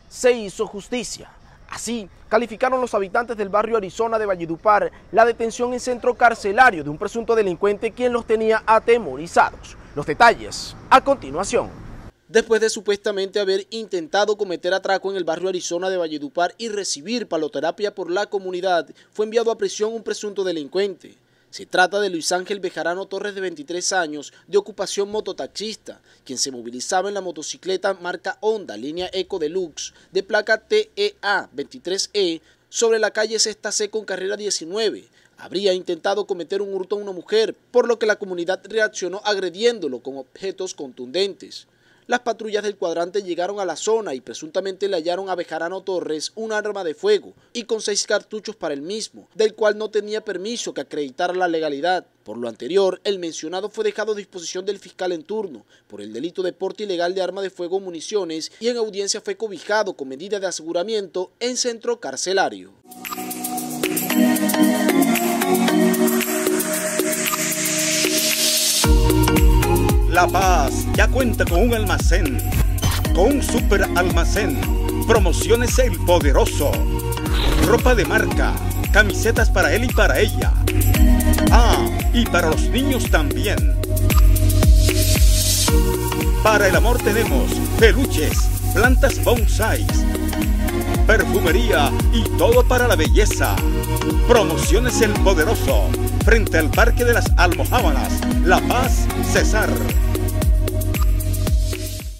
se hizo justicia. Así calificaron los habitantes del barrio Arizona de Valledupar la detención en centro carcelario de un presunto delincuente quien los tenía atemorizados. Los detalles a continuación. Después de supuestamente haber intentado cometer atraco en el barrio Arizona de Valledupar y recibir paloterapia por la comunidad, fue enviado a prisión un presunto delincuente. Se trata de Luis Ángel Bejarano Torres, de 23 años, de ocupación mototaxista, quien se movilizaba en la motocicleta marca Honda, línea Eco Deluxe, de placa TEA 23E, sobre la calle Sexta C con carrera 19. Habría intentado cometer un hurto a una mujer, por lo que la comunidad reaccionó agrediéndolo con objetos contundentes. Las patrullas del cuadrante llegaron a la zona y presuntamente le hallaron a Bejarano Torres un arma de fuego y con 6 cartuchos para el mismo, del cual no tenía permiso que acreditara la legalidad. Por lo anterior, el mencionado fue dejado a disposición del fiscal en turno por el delito de porte ilegal de arma de fuego o municiones y en audiencia fue cobijado con medida de aseguramiento en centro carcelario. La Paz ya cuenta con un almacén, con un super almacén. Promociones El Poderoso. Ropa de marca, camisetas para él y para ella. Ah, y para los niños también. Para el amor tenemos peluches, plantas bonsais, perfumería y todo para la belleza. Promociones El Poderoso, frente al Parque de las Almojábanas, La Paz, Cesar.